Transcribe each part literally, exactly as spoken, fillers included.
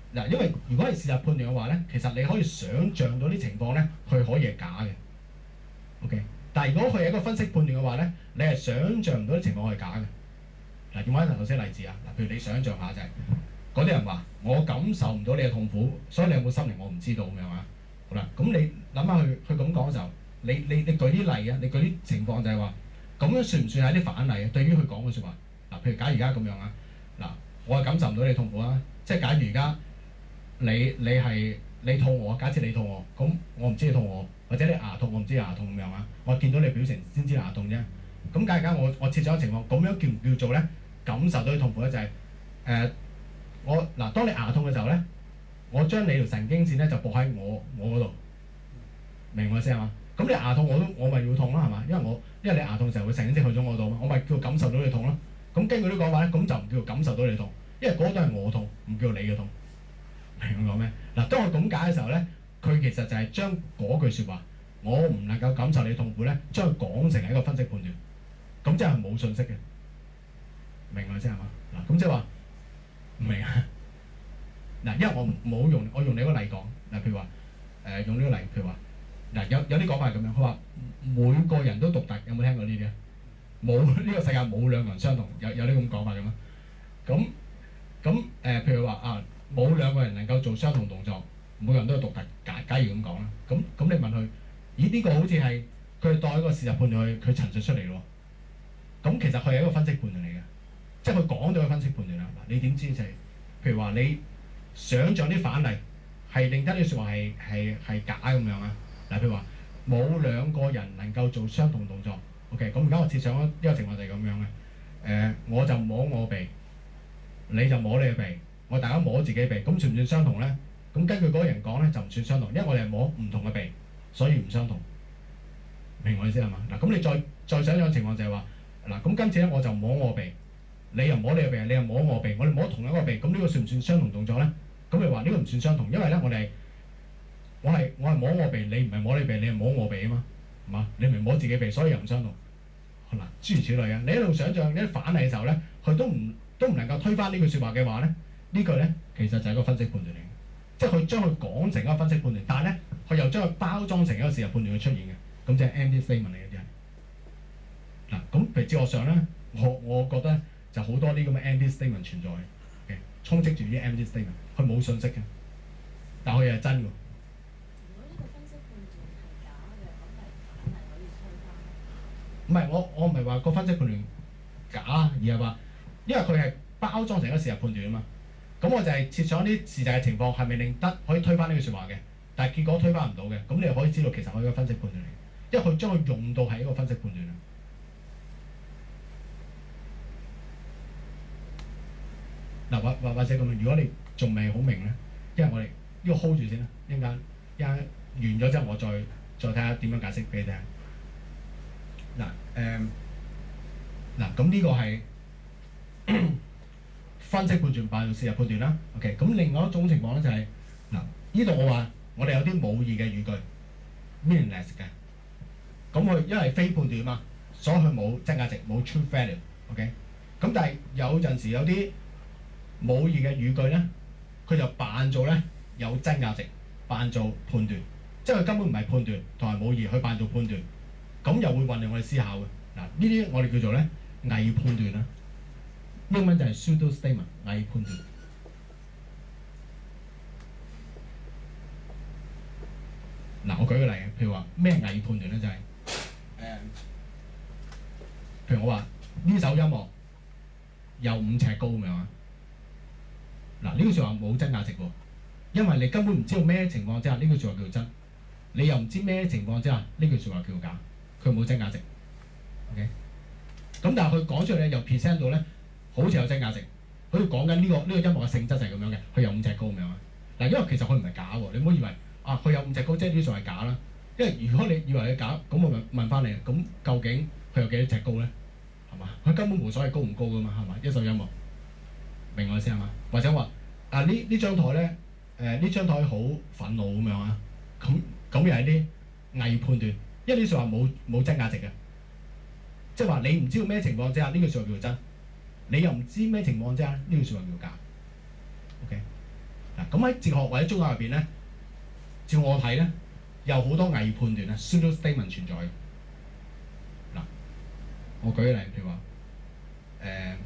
嗱，因為如果係事實判斷嘅話咧，其實你可以想像到啲情況咧，佢可以係假嘅。OK，但係如果佢係一個分析判斷嘅話咧，你係想像唔到啲情況係假嘅。嗱，用翻頭先例子啊，嗱，譬如你想像下就係嗰啲人話我感受唔到你嘅痛苦，所以你有冇心靈我唔知道咁樣啊。好啦，咁你諗下佢佢咁講嘅時候，你你你舉啲例啊，你舉啲情況就係話咁樣算唔算係啲反例啊？對於佢講嘅説話，嗱，譬如假如而家咁樣啊，嗱，我係感受唔到你痛苦啊，即係假如而家你你係你肚餓，假設你肚餓，咁我唔知你肚餓，或者你牙痛，我唔知牙痛咁樣啊，我見到你表情先知牙痛啫。咁假如而家我我設咗個情況，咁樣叫唔叫做咧感受到你痛苦咧？就係、誒、我嗱，當你牙痛嘅時候咧，我將你條神經線咧就駁喺我我嗰度，明我意思係嘛？咁你牙痛我都我咪要痛啦係嘛？因為我因為你牙痛嘅時候會神經線去咗我度嘛，我咪叫感受到你痛咯。咁根據呢個講法咧，咁就唔叫做感受到你痛，因為嗰都係我痛，唔叫你嘅痛。明我講咩？嗱，當我咁解嘅時候咧，佢其實就係將嗰句説話，我唔能夠感受你痛苦咧，將佢講成係一個分析判斷，咁即係冇信息嘅。明我意思係嘛？嗱，咁即係話唔明啊？嗱，因為我冇用，我用你個例講，嗱，譬如話誒、呃、用呢個例，譬如話嗱，有有啲講法係咁樣，佢話每個人都獨特，有冇聽過呢啲啊？冇，呢個世界冇兩個人相同，有有啲咁講法嘅咩？咁咁誒，譬如話啊，冇兩個人能夠做相同動作，每個人都係獨特。假假如咁講啦，咁咁你問佢，咦呢、這個好似係佢當一個事實判斷去佢陳述出嚟咯。咁其實佢係一個分析判斷嚟嘅，即係佢講咗個分析判斷啦。嗱，你點知就係、是、譬如話你想像啲反例係令得啲説話係係係假咁樣啊？嗱，譬如話冇兩個人能夠做相同動作。OK，咁而家我設想呢個情況就係咁樣嘅。誒、呃，我就摸我鼻，你就摸你嘅鼻，我大家摸自己鼻，咁算唔算相同咧？咁根據嗰個人講咧，就唔算相同，因為我哋係摸唔同嘅鼻，所以唔相同。明我意思係嘛？嗱，咁你再再想像情況就係話，嗱，咁今次咧我就摸我鼻，你又摸你嘅鼻，你又摸我鼻，我哋摸同一個鼻，咁呢個算唔算相同動作咧？咁你話呢個唔算相同，因為咧我哋我係我係摸我鼻，你唔係摸你鼻，你係摸我鼻啊嘛，係嘛？你唔係摸自己鼻，所以又唔相同。嗱，諸如此類啊！你一路想像你一反例嘅時候咧，佢都唔都唔能夠推翻呢句説話嘅話咧，呢句咧其實就係一個分析判斷嚟嘅，即係佢將佢講成一個分析判斷，但係咧佢又將佢包裝成一個事實判斷去出現嘅，咁即係 empty statement 嚟嘅啲係。嗱，咁譬如哲學上咧，我我覺得就好多啲咁嘅 empty statement 存在嘅，充斥住啲 empty statement，佢冇信息嘅，但係佢又係真㗎。唔係，我我唔係話個分析判斷假，而係話因為佢係包裝成一個事實判斷啊嘛。咁我就係設想啲事實嘅情況係咪令得可以推翻呢句説話嘅，但係結果推翻唔到嘅，咁你就可以知道其實係一個分析判斷嚟嘅，因為佢將佢用到係一個分析判斷啊。嗱，或或或者咁樣，如果你仲未好明咧，因為我哋呢個 hold 住先啦，一陣間一陣完咗之後，我再再睇下點樣解釋俾你聽。嗱，誒，嗱，咁呢個係分析判斷扮做事實判斷啦。OK，咁另外一種情況咧就係、是、嗱，呢度我話我哋有啲冇意嘅語句 meaningless 嘅，咁佢因為非判斷嘛，所以佢冇真價值，冇 true value。OK，咁但係有陣時有啲冇意嘅語句咧，佢就扮做咧有真價值，扮做判斷，即係佢根本唔係判斷同埋冇意，佢扮做判斷。咁又會混亂我哋思考嘅。嗱，呢啲我哋叫做咧偽判斷啦，英文就係 pseudo statement 偽判斷。嗱，我舉個例，譬如話咩偽判斷咧，就係、是、誒，譬如我話呢首音樂有五尺高咁樣啊。嗱，呢句説話冇真價值喎，因為你根本唔知道咩情況之下呢句説話叫做真，你又唔知咩情況之下呢句説話叫做假。佢冇真價值 ，OK？咁但係佢講出嚟又 present 到咧，好似有真價值，好似講緊呢個呢、呢個音樂嘅性質就係咁樣嘅，佢有五尺高咁樣啊。嗱，因為其實佢唔係假喎，你唔好以為啊佢有五尺高即係呢種係假啦。因為如果你以為佢假，咁我問問翻你，咁究竟佢有幾多尺高咧？係嘛？佢根本無所謂高唔高噶嘛，係嘛？一首音樂，明我意思係嘛？或者話啊呢呢張台咧，誒呢張台好憤怒咁樣啊，咁咁又係啲偽判斷。因為呢句説話冇冇真價值嘅，即係話你唔知道咩情況之下呢句説話叫做真，你又唔知咩情況之下呢句説話叫假。OK，嗱咁喺哲學或者宗教入邊咧，照我睇咧，有好多偽判斷啊 pseudo statement 存在嘅。嗱，我舉個例，譬如話誒、呃，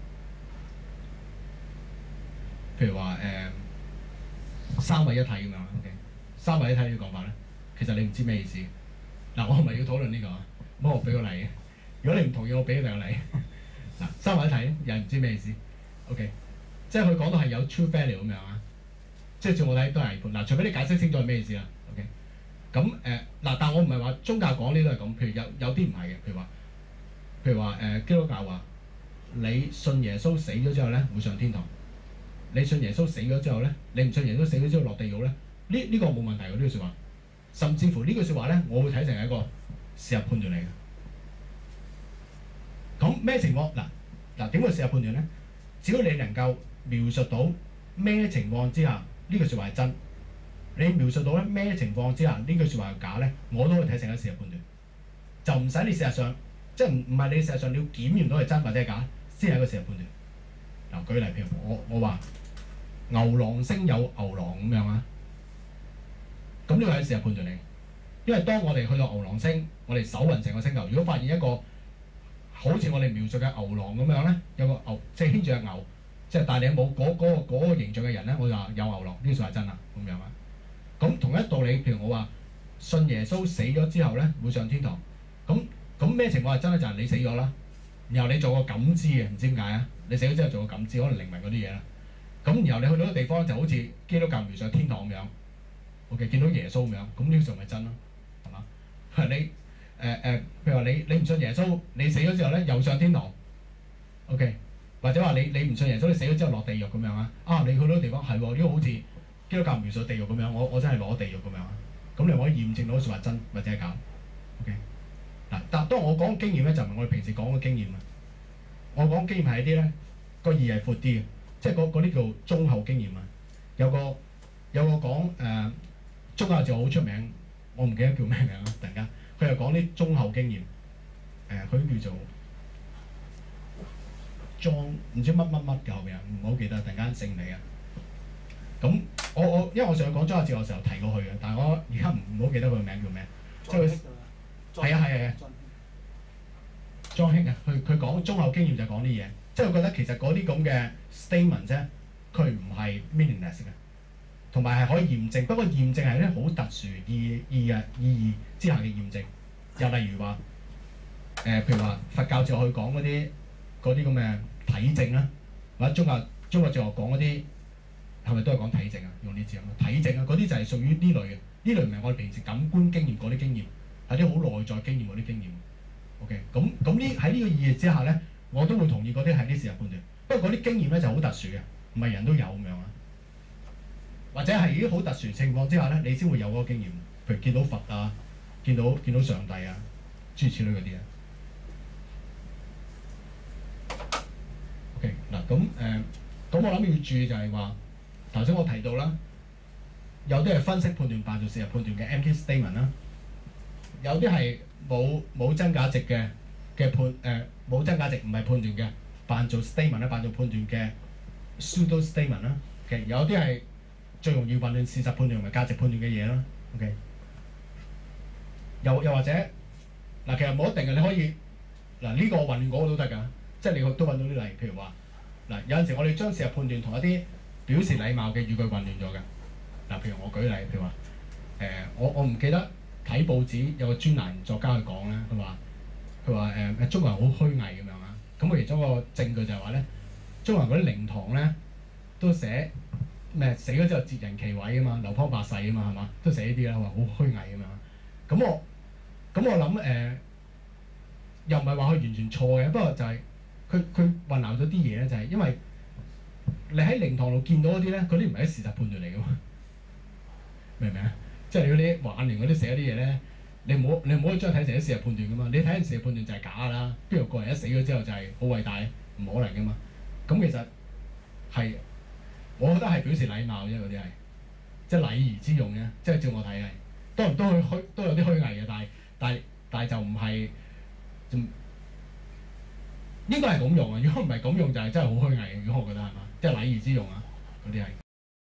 譬如話誒、呃、三位一體咁樣 ，OK， 三位一體呢個講法咧，其實你唔知咩意思。嗱，我唔係要討論呢、這個，咁我俾個例嘅。如果你唔同意，我俾第個例。嗱，三位一體又係唔知咩意思 ，OK， 即係佢講到係有 true value 咁樣啊，即係照我睇都係偽判。嗱，除非你解釋清楚係咩意思啦 ，OK。咁誒嗱，但我唔係話宗教講呢都係咁，譬如有有啲唔係嘅，譬如話，譬如話誒、呃、基督教話你信耶穌死咗之後咧會上天堂，你信耶穌死咗之後咧，你唔信耶穌死咗之後落地獄咧，呢呢、呢個冇問題嘅呢句説話，甚至乎呢句説話咧，我會睇成係一個事實判斷嚟嘅。咁咩情況？嗱嗱點會事實判斷咧？只要你能夠描述到咩情況之下呢句説話係真，你描述到咧咩情況之下呢句説話係假咧，我都可以睇成一個事實判斷，就唔使你事實上，即係唔唔係你事實上你要檢驗到係真或者係假，先係一個事實判斷。嗱，舉例譬如我我話牛郎星有牛郎咁樣啊，咁呢個係事實判斷嚟，因為當我哋去到牛郎星，我哋搜勻成個星球，如果發現一個好似我哋描述嘅牛郎咁樣咧，有個牛即係牽住隻牛，即係但係你冇嗰嗰個嗰個形象嘅人咧，我就話有牛郎，呢個就係真啦咁樣啊。咁同一道理，譬如我話信耶穌死咗之後咧會上天堂，咁咁咩情況係真咧？就係你死咗啦，然後你做個感知嘅，唔知點解啊？你死咗之後做個感知，可能靈魂嗰啲嘢啦。咁然後你去到個地方就好似基督教描述天堂咁樣 ，OK 見到耶穌咁樣，咁呢個就咪真咯，係嘛？你。誒誒、呃呃，譬如話你你唔信耶穌，你死咗之後咧又上天堂 ，OK， 或者話你你唔信耶穌，你死咗之後落地獄咁樣啊？啊，你去到個地方係喎，呢個好似基督教描述地獄咁樣，我我真係落地獄咁樣啊？咁你可以驗證到説話真或者係假 ，OK？嗱，但當我講經驗咧，就唔係我哋平時講嘅經驗啊。我講經驗係一啲咧個意係闊啲嘅，即係嗰啲叫綜合經驗啊。有個有個講誒、呃、宗教就好出名，我唔記得叫咩名啦，突然間。佢又講啲中後經驗，誒、呃，佢叫做裝唔知乜乜乜嘅後邊，唔好記得，突然間醒唔起啊！咁我我因為我上次講宗教哲學嘅時候提過佢嘅，但係我而家唔唔好記得佢個名叫咩，即係佢係啊係啊，莊兄啊，佢佢講中後經驗就係講啲嘢，即係我覺得其實嗰啲咁嘅 statement 啫，佢唔係 meaningless 嘅。同埋係可以驗證，不過驗證係咧好特殊意意嘅意義之下嘅驗證。又例如話，誒、呃、譬如話佛教哲學去講嗰啲嗰啲咁嘅體證啦，或者中國中國哲學講嗰啲係咪都係講體證啊？用呢字啊，體證啊，嗰啲就係屬於呢類嘅。呢類唔係我哋平時感官經驗嗰啲經驗，係啲好內在經驗嗰啲經驗。OK，咁咁呢喺呢個意義之下咧，我都會同意嗰啲係啲事實判斷。不過嗰啲經驗咧就好特殊嘅，唔係人都有咁樣啊。或者係啲好特殊情況之下咧，你先會有嗰個經驗，譬如見到佛啊，見到見到上帝啊，諸如此類嗰啲啊。OK 嗱，咁誒，咁、呃、我諗要注意就係話，頭先我提到啦，有啲係分析判斷扮做事實判斷嘅 empty statement 啦，有啲係冇冇真價值嘅嘅判誒冇、呃、真價值唔係判斷嘅扮做 statement 啦，扮做判斷嘅 pseudo statement 啦。OK，有啲係最容易混亂事實判斷同埋價值判斷嘅嘢啦 ，OK？又又或者嗱，其實冇一定嘅，你可以嗱呢、這個混亂嗰個都得㗎，即係你都揾到啲例，譬如話嗱，有陣時我哋將事實判斷同一啲表示禮貌嘅語句混亂咗嘅。嗱，譬如我舉例，譬如話誒、呃，我我唔記得睇報紙有個專欄作家去講咧，佢話佢話誒誒中國人好虛偽咁樣啊，咁佢其中一個證據就係話咧，中國人嗰啲靈堂咧都寫。咩死咗之後截人其位啊嘛，流芳百世啊嘛，係嘛？都寫呢啲啦，話好虛偽咁樣。咁我咁我諗誒、呃，又唔係話佢完全錯嘅，不過就係佢佢混淆咗啲嘢咧，就係因為你喺靈堂度見到嗰啲咧，嗰啲唔係啲事實判斷嚟噶嘛，明唔明啊？即係你嗰啲挽聯嗰啲寫嗰啲嘢咧，你唔好你唔好將佢睇成啲事實判斷噶嘛，你睇成事實判斷就係假噶啦，邊有個人一死咗之後就係好偉大？唔可能噶嘛。咁其實係。我覺得係表示禮貌啫，嗰啲係即係禮儀之用啫，即係照我睇係，當然都虛虛都有啲虛偽嘅，但係但係但係就唔係，應該係咁用啊！如果唔係咁用，就係真係好虛偽嘅。如果我覺得係嘛，即係禮儀之用啊，嗰啲係。